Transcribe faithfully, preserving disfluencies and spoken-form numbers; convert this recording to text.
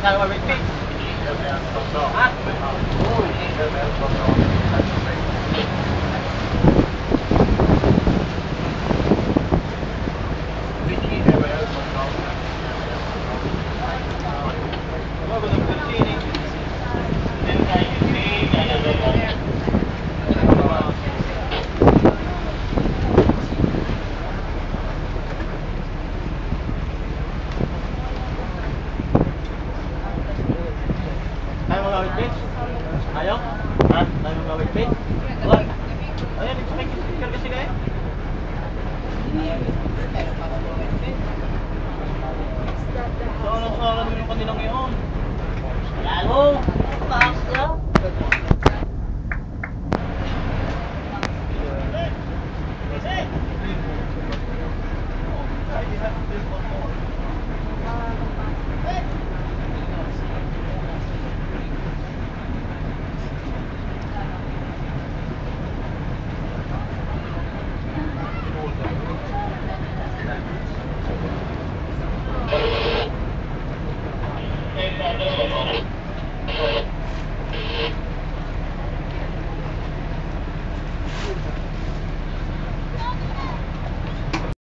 Kaya mo wait, wait. Ha? Ayaw? Ha? Tayo mga wait-wait? Wala? Ayan, ito may sticker kasi kayo. So, anong sala naman yung kanilang yun? Lalo!